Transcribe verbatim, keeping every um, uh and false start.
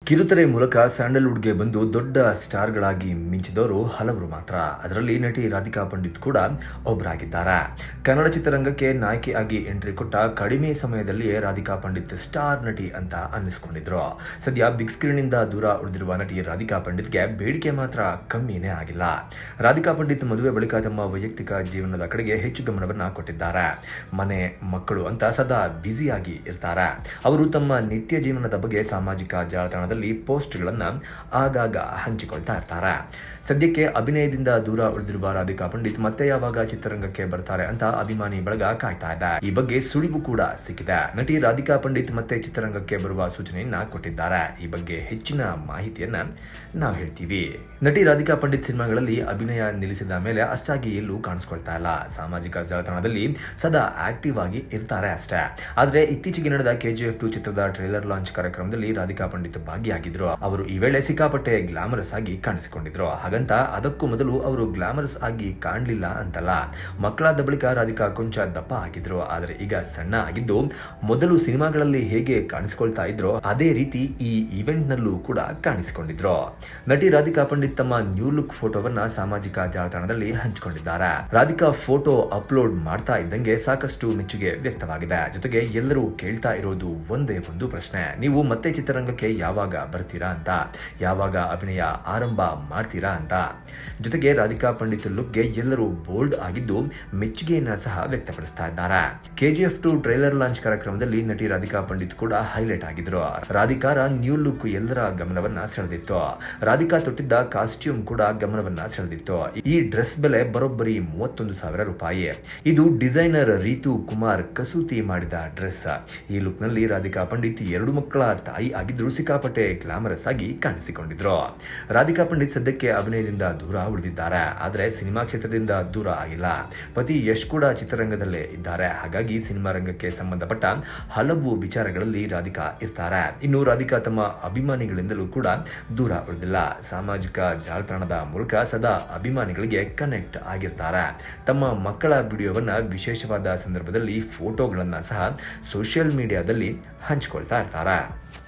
ಕಿರುತೆರೆ ಮೂಲಕ ಸ್ಯಾಂಡಲ್ವುಡ್ಗೆ ಬಂದು ದೊಡ್ಡ ಸ್ಟಾರ್ಗಳಾಗಿ ಮಿಂಚಿದವರು ಹಲವರು ಮಾತ್ರ. ಅದರಲ್ಲಿ ನಟಿ ರಾಧಿಕಾ ಪಂಡಿತ್ ಕೂಡ ಒಬ್ಬರಾಗಿದ್ದಾರೆ. ಕನ್ನಡ ಚಿತ್ರರಂಗಕ್ಕೆ ನಾಯಕಿಯಾಗಿ ಎಂಟ್ರಿ ಕೊಟ್ಟ ಕಡಿಮೆ ಸಮಯದಲ್ಲಿಯೇ ರಾಧಿಕಾ ಪಂಡಿತ್ ಸ್ಟಾರ್ ನಟಿ ಅಂತ ಅನ್ನಿಸ್ಕೊಂಡಿದ್ರು. ಸದ್ಯ ಬಿಗ್ ಸ್ಕ್ರೀನ್ ಇಂದ ದೂರ ಉಳಿದಿರುವ ನಟಿ ರಾಧಿಕಾ ಪಂಡಿತ್ಗೆ ಬೇಡಿಕೆ ಮಾತ್ರ ಕಮ್ಮಿನೇ ಆಗಿಲ್ಲ. ರಾಧಿಕಾ ಪಂಡಿತ್ ಮದುವೆ ಬಳಿಕ ತಮ್ಮ ವೈಯಕ್ತಿಕ ಜೀವನದ ಕಡೆಗೆ ಹೆಚ್ಚು ಗಮನವನ್ನ ಕೊಟ್ಟಿದ್ದಾರೆ. ಮನೆ ಮಕ್ಕಳು ಅಂತ ಸದಾ ಬ್ಯುಸಿಯಾಗಿ ಇರ್ತಾರೆ. ಅವರು ತಮ್ಮ ನಿತ್ಯ ಜೀವನದ ಬಗ್ಗೆ ಸಾಮಾಜಿಕ ಜಾಲತಾಣದಲ್ಲಿ ಪೋಸ್ಟ್ಗಳನ್ನ ಆಗಾಗ ಹಂಚಿಕೊಳ್ತಾ ಇರ್ತಾರೆ. ಸದ್ಯಕ್ಕೆ ಅಭಿನಯದಿಂದ ದೂರ ಉಳಿದಿರುವ ರಾಧಿಕಾ ಪಂಡಿತ್ ಮತ್ತೆ ಯಾವಾಗ ಚಿತ್ರರಂಗಕ್ಕೆ ಬರ್ತಾರೆ ಅಂತ ಅಭಿಮಾನಿ ಬಳಗ ಕಾಯ್ತಾ ಇದೆ. ಈ ಬಗ್ಗೆ ಸುಳಿವು ಕೂಡ ಸಿಕ್ಕಿದೆ. ನಟಿ ರಾಧಿಕಾ ಪಂಡಿತ್ ಮತ್ತೆ ಚಿತ್ರರಂಗಕ್ಕೆ ಬರುವ ಸೂಚನೆಯನ್ನ ಕೊಟ್ಟಿದ್ದಾರೆ. ಈ ಬಗ್ಗೆ ಹೆಚ್ಚಿನ ಮಾಹಿತಿಯನ್ನ ನಾವು ಹೇಳ್ತೀವಿ. ನಟಿ ರಾಧಿಕಾ ಪಂಡಿತ್ ಸಿನಿಮಾಗಳಲ್ಲಿ ಅಭಿನಯ ನಿಲ್ಲಿಸಿದ ಮೇಲೆ ಅಷ್ಟಾಗಿ ಎಲ್ಲೂ ಕಾಣಿಸ್ಕೊಳ್ತಾ ಇಲ್ಲ. ಸಾಮಾಜಿಕ ಜಾಲತಾಣದಲ್ಲಿ ಸದಾ ಆಕ್ಟಿವ್ ಆಗಿ ಇರ್ತಾರೆ ಅಷ್ಟೇ. ಆದ್ರೆ ಇತ್ತೀಚೆಗೆ ನಡೆದ ಕೆಜಿಎಫ್ ಟು ಚಿತ್ರದ ಟ್ರೇಲರ್ ಲಾಂಚ್ ಕಾರ್ಯಕ್ರಮದಲ್ಲಿ ರಾಧಿಕಾ ಪಂಡಿತ್ ಭಾಗಿಯಾಗಿದ್ರು. ಅವರು ಈ ವೇಳೆ ಸಿಕ್ಕಾಪಟ್ಟೆ ಗ್ಲಾಮರಸ್ ಆಗಿ ಕಾಣಿಸಿಕೊಂಡಿದ್ರು. ಹಾಗಂತ ಅದಕ್ಕೂ ಮೊದಲು ಅವರು ಗ್ಲಾಮರಸ್ ಆಗಿ ಕಾಣಲಿಲ್ಲ ಅಂತಲ್ಲ. ಮಕ್ಕಳಾದ ಬಳಿಕ ರಾಧಿಕಾ ಕೊಂಚ ದಪ್ಪ ಆಗಿದ್ರು. ಆದ್ರೆ ಈಗ ಸಣ್ಣ ಆಗಿದ್ದು ಮೊದಲು ಸಿನಿಮಾಗಳಲ್ಲಿ ಹೇಗೆ ಕಾಣಿಸಿಕೊಳ್ತಾ ಇದ್ರೋ ಅದೇ ರೀತಿ ಈ ಇವೆಂಟ್ ನಲ್ಲೂ ಕೂಡ ಕಾಣಿಸಿಕೊಂಡಿದ್ರು. ನಟಿ ರಾಧಿಕಾ ಪಂಡಿತ್ ತಮ್ಮ ನ್ಯೂ ಲುಕ್ ಫೋಟೋವನ್ನ ಸಾಮಾಜಿಕ ಜಾಲತಾಣದಲ್ಲಿ ಹಂಚಿಕೊಂಡಿದ್ದಾರೆ. ರಾಧಿಕಾ ಫೋಟೋ ಅಪ್ಲೋಡ್ ಮಾಡ್ತಾ ಇದ್ದಂಗೆ ಸಾಕಷ್ಟು ಮೆಚ್ಚುಗೆ ವ್ಯಕ್ತವಾಗಿದೆ. ಜೊತೆಗೆ ಎಲ್ಲರೂ ಕೇಳ್ತಾ ಇರೋದು ಒಂದೇ ಒಂದು ಪ್ರಶ್ನೆ, ನೀವು ಮತ್ತೆ ಚಿತ್ರರಂಗಕ್ಕೆ ಯಾವಾಗ ಬರ್ತೀರಾ ಅಂತ, ಯಾವಾಗ ಅಭಿನಯ ಆರಂಭ ಮಾಡ್ತೀರಾ ಅಂತ. ಜೊತೆಗೆ ರಾಧಿಕಾ ಪಂಡಿತ್ ಲುಕ್ಗೆ ಎಲ್ಲರೂ ಬೋಲ್ಡ್ ಆಗಿದ್ದು ಮೆಚ್ಚುಗೆಯನ್ನ ಸಹ ವ್ಯಕ್ತಪಡಿಸ್ತಾ ಇದ್ದಾರೆ. ಕೆಜಿಎಫ್ ಟು ಟ್ರೇಲರ್ ಲಾಂಚ್ ಕಾರ್ಯಕ್ರಮದಲ್ಲಿ ನಟಿ ರಾಧಿಕಾ ಪಂಡಿತ್ ಕೂಡ ಹೈಲೈಟ್ ಆಗಿದ್ರು. ರಾಧಿಕಾರ ನ್ಯೂ ಲುಕ್ ಎಲ್ಲರ ಗಮನವನ್ನ ಸೆಳೆದಿತ್ತು. ರಾಧಿಕಾ ತೊಟ್ಟಿದ್ದ ಕಾಸ್ಟ್ಯೂಮ್ ಕೂಡ ಗಮನವನ್ನ ಸೆಳೆದಿತ್ತು. ಈ ಡ್ರೆಸ್ ಬೆಲೆ ಬರೋಬ್ಬರಿ ಮೂವತ್ತೊಂದು ಸಾವಿರ ರೂಪಾಯಿ. ಇದು ಡಿಸೈನರ್ ರೀತು ಕುಮಾರ್ ಕಸೂತಿ ಮಾಡಿದ ಡ್ರೆಸ್. ಈ ಲುಕ್ ನಲ್ಲಿ ರಾಧಿಕಾ ಪಂಡಿತ್ ಎರಡು ಮಕ್ಕಳ ತಾಯಿ ಆಗಿದ್ರು ಸಿಕ್ಕಾಪಟ್ಟೆ ಗ್ಲಾಮರಸ್ ಆಗಿ ಕಾಣಿಸಿಕೊಂಡಿದ್ರು. ರಾಧಿಕಾ ಪಂಡಿತ್ ಸದ್ಯಕ್ಕೆ ಅಭಿನಯದಿಂದ ದೂರ ಉಳಿದಿದ್ದಾರೆ. ಆದ್ರೆ ಸಿನಿಮಾ ಕ್ಷೇತ್ರದಿಂದ ದೂರ ಆಗಿಲ್ಲ. ಪತಿ ಯಶ್ ಕೂಡ ಚಿತ್ರರಂಗದಲ್ಲೇ ಇದ್ದಾರೆ. ಹಾಗಾಗಿ ಸಿನಿಮಾ ರಂಗಕ್ಕೆ ಸಂಬಂಧಪಟ್ಟ ಹಲವು ವಿಚಾರಗಳಲ್ಲಿ ರಾಧಿಕಾ ಇರ್ತಾರೆ. ಇನ್ನು ರಾಧಿಕಾ ತಮ್ಮ ಅಭಿಮಾನಿಗಳಿಂದಲೂ ಕೂಡ ದೂರ ಉಳಿದಿಲ್ಲ. ಸಾಮಾಜಿಕ ಜಾಲತಾಣದ ಮೂಲಕ ಸದಾ ಅಭಿಮಾನಿಗಳಿಗೆ ಕನೆಕ್ಟ್ ಆಗಿರ್ತಾರೆ. ತಮ್ಮ ಮಕ್ಕಳ ವಿಡಿಯೋವನ್ನ ವಿಶೇಷವಾದ ಸಂದರ್ಭದಲ್ಲಿ ಫೋಟೋಗಳನ್ನ ಸಹ ಸೋಷಿಯಲ್ ಮೀಡಿಯಾದಲ್ಲಿ ಹಂಚಿಕೊಳ್ತಾ ಇರ್ತಾರೆ.